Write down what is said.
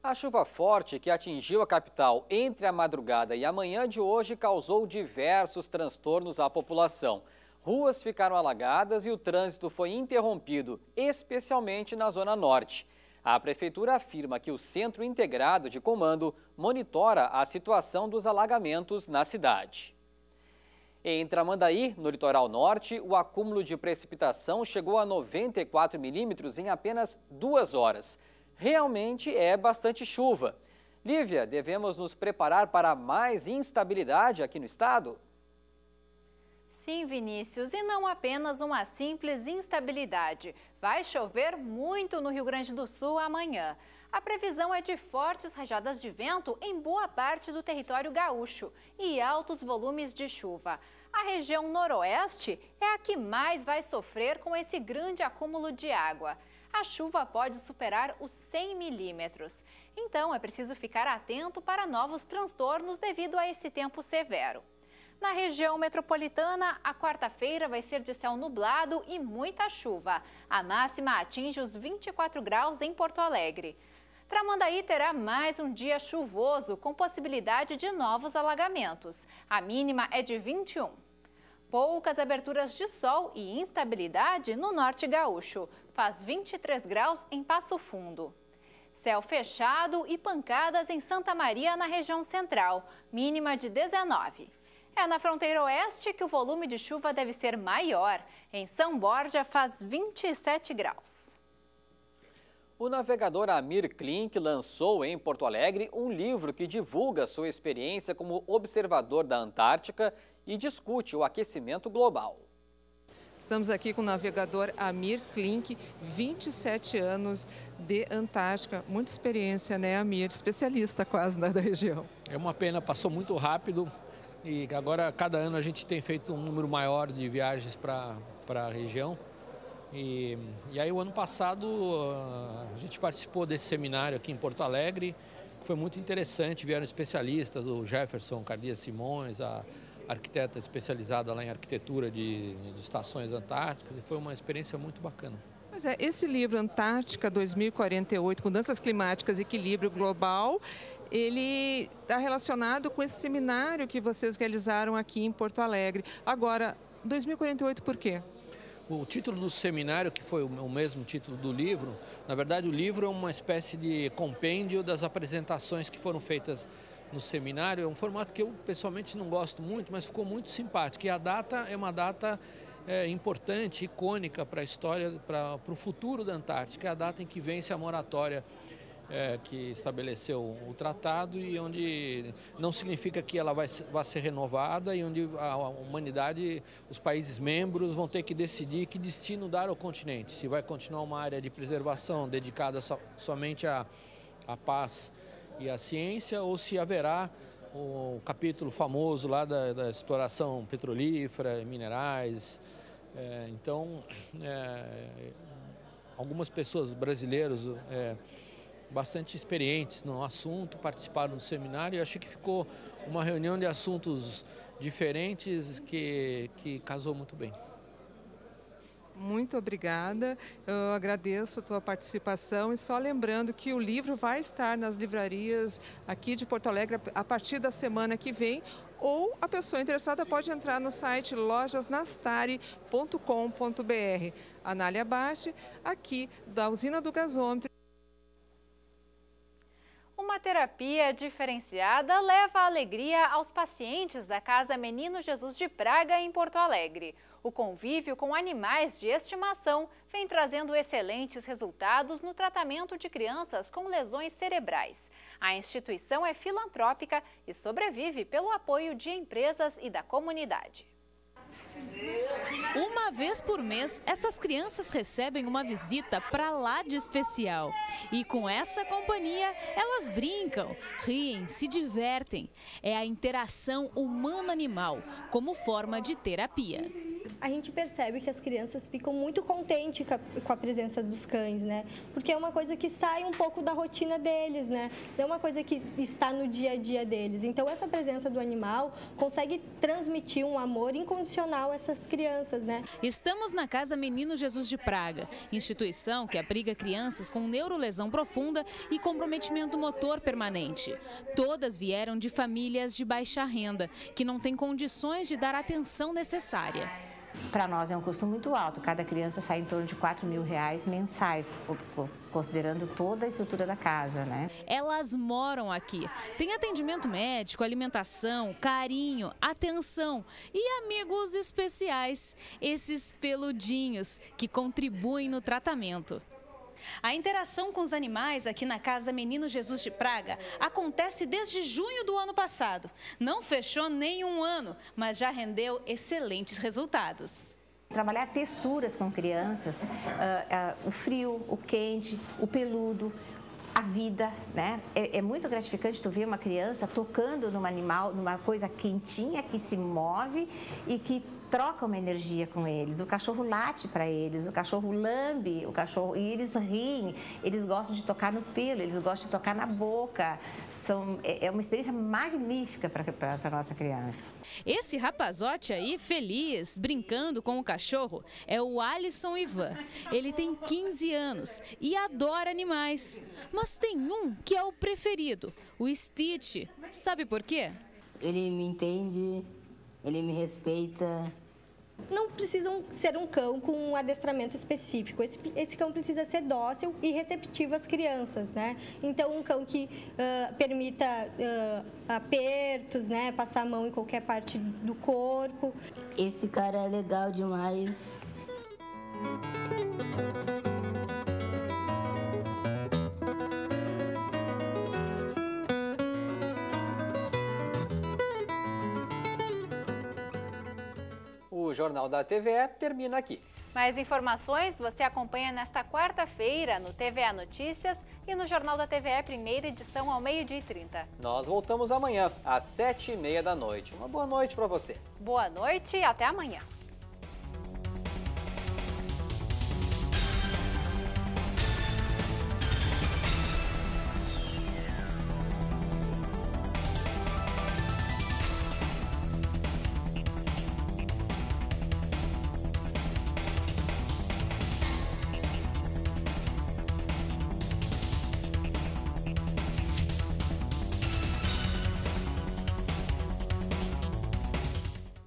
A chuva forte que atingiu a capital entre a madrugada e a manhã de hoje causou diversos transtornos à população. Ruas ficaram alagadas e o trânsito foi interrompido, especialmente na Zona Norte. A Prefeitura afirma que o Centro Integrado de Comando monitora a situação dos alagamentos na cidade. Em Tramandaí, no litoral norte, o acúmulo de precipitação chegou a 94 milímetros em apenas 2 horas. Realmente é bastante chuva. Lívia, devemos nos preparar para mais instabilidade aqui no estado? Sim, Vinícius, e não apenas uma simples instabilidade. Vai chover muito no Rio Grande do Sul amanhã. A previsão é de fortes rajadas de vento em boa parte do território gaúcho e altos volumes de chuva. A região noroeste é a que mais vai sofrer com esse grande acúmulo de água. A chuva pode superar os 100 milímetros. Então, é preciso ficar atento para novos transtornos devido a esse tempo severo. Na região metropolitana, a quarta-feira vai ser de céu nublado e muita chuva. A máxima atinge os 24 graus em Porto Alegre. Tramandaí terá mais um dia chuvoso, com possibilidade de novos alagamentos. A mínima é de 21. Poucas aberturas de sol e instabilidade no norte gaúcho. Faz 23 graus em Passo Fundo. Céu fechado e pancadas em Santa Maria, na região central. Mínima de 19. É na fronteira oeste que o volume de chuva deve ser maior. Em São Borja faz 27 graus. O navegador Amir Klink lançou em Porto Alegre um livro que divulga sua experiência como observador da Antártica e discute o aquecimento global. Estamos aqui com o navegador Amir Klink, 27 anos de Antártica. Muita experiência, né, Amir? Especialista quase da região. É uma pena, passou muito rápido e agora cada ano a gente tem feito um número maior de viagens para a região. E aí o ano passado a gente participou desse seminário aqui em Porto Alegre, que foi muito interessante, vieram especialistas, o Jefferson Cardia Simões, a arquiteta especializada lá em arquitetura de estações antárticas, e foi uma experiência muito bacana. Mas esse livro Antártica 2048, Mudanças Climáticas e Equilíbrio Global, ele está relacionado com esse seminário que vocês realizaram aqui em Porto Alegre. Agora, 2048 por quê? O título do seminário, que foi o mesmo título do livro, na verdade o livro é uma espécie de compêndio das apresentações que foram feitas no seminário. É um formato que eu pessoalmente não gosto muito, mas ficou muito simpático. E a data é uma data importante, icônica para a história, para o futuro da Antártica. É a data em que vence a moratória que estabeleceu o tratado e onde não significa que ela vai ser renovada e onde a humanidade, os países membros vão ter que decidir que destino dar ao continente. Se vai continuar uma área de preservação dedicada somente à paz e à ciência ou se haverá o capítulo famoso lá da exploração petrolífera, minerais. Então, algumas pessoas brasileiras bastante experientes no assunto participaram do seminário e achei que ficou uma reunião de assuntos diferentes que casou muito bem. Muito obrigada, eu agradeço a tua participação e só lembrando que o livro vai estar nas livrarias aqui de Porto Alegre a partir da semana que vem, ou a pessoa interessada pode entrar no site lojasnastari.com.br. Anália Bate, aqui da usina do gasômetro. Uma terapia diferenciada leva alegria aos pacientes da Casa Menino Jesus de Praga, em Porto Alegre. O convívio com animais de estimação vem trazendo excelentes resultados no tratamento de crianças com lesões cerebrais. A instituição é filantrópica e sobrevive pelo apoio de empresas e da comunidade. Uma vez por mês, essas crianças recebem uma visita pra lá de especial. E com essa companhia, elas brincam, riem, se divertem. É a interação humano-animal, como forma de terapia. A gente percebe que as crianças ficam muito contentes com a presença dos cães, né? Porque é uma coisa que sai um pouco da rotina deles, né? Não é uma coisa que está no dia a dia deles. Então, essa presença do animal consegue transmitir um amor incondicional a essas crianças, né? Estamos na Casa Menino Jesus de Praga, instituição que abriga crianças com neurolesão profunda e comprometimento motor permanente. Todas vieram de famílias de baixa renda, que não têm condições de dar a atenção necessária. Para nós é um custo muito alto, cada criança sai em torno de R$4.000 mensais, considerando toda a estrutura da casa, né? Elas moram aqui, tem atendimento médico, alimentação, carinho, atenção e amigos especiais, esses peludinhos que contribuem no tratamento. A interação com os animais aqui na Casa Menino Jesus de Praga acontece desde junho do ano passado. Não fechou nem um ano, mas já rendeu excelentes resultados. Trabalhar texturas com crianças, o frio, o quente, o peludo, a vida, né? É muito gratificante tu ver uma criança tocando num animal, numa coisa quentinha que se move e que troca uma energia com eles. O cachorro late para eles, o cachorro lambe, e eles riem, eles gostam de tocar no pelo, eles gostam de tocar na boca. É uma experiência magnífica para a nossa criança. Esse rapazote aí, feliz, brincando com o cachorro, é o Alisson Ivan. Ele tem 15 anos e adora animais. Mas tem um que é o preferido, o Stitch. Sabe por quê? Ele me entende, ele me respeita. Não precisam ser um cão com um adestramento específico. Esse cão precisa ser dócil e receptivo às crianças, né? Então, um cão que permita apertos, né? Passar a mão em qualquer parte do corpo. Esse cara é legal demais. O Jornal da TVE termina aqui. Mais informações você acompanha nesta quarta-feira no TVE Notícias e no Jornal da TVE, primeira edição, ao 12h30. Nós voltamos amanhã, às 7h30 da noite. Uma boa noite para você. Boa noite e até amanhã.